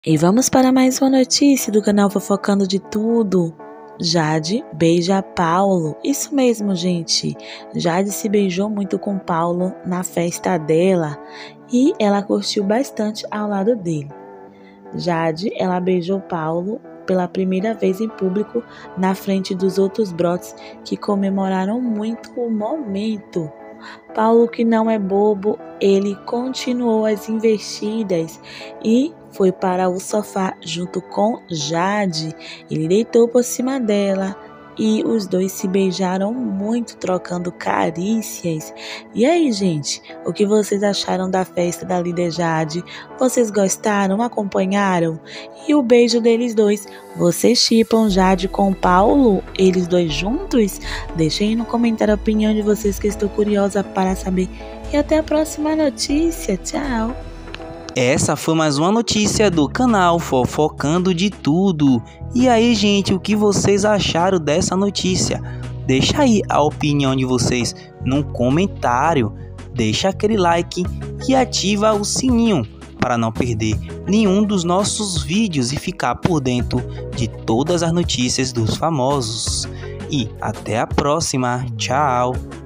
E vamos para mais uma notícia do canal Fofocando de Tudo. Jade beija Paulo. Isso mesmo, gente. Jade se beijou muito com Paulo na festa dela e ela curtiu bastante ao lado dele. Jade, ela beijou Paulo pela primeira vez em público na frente dos outros brothers que comemoraram muito o momento. Paulo, que não é bobo, ele continuou as investidas e foi para o sofá junto com Jade. Ele deitou por cima dela e os dois se beijaram muito, trocando carícias. E aí, gente, o que vocês acharam da festa da líder Jade? Vocês gostaram? Acompanharam? E o beijo deles dois? Vocês shippam Jade com Paulo? Eles dois juntos? Deixem aí no comentário a opinião de vocês, que estou curiosa para saber. E até a próxima notícia. Tchau! Essa foi mais uma notícia do canal Fofocando de Tudo. E aí, gente, o que vocês acharam dessa notícia? Deixa aí a opinião de vocês no comentário. Deixa aquele like e ativa o sininho para não perder nenhum dos nossos vídeos e ficar por dentro de todas as notícias dos famosos. E até a próxima. Tchau!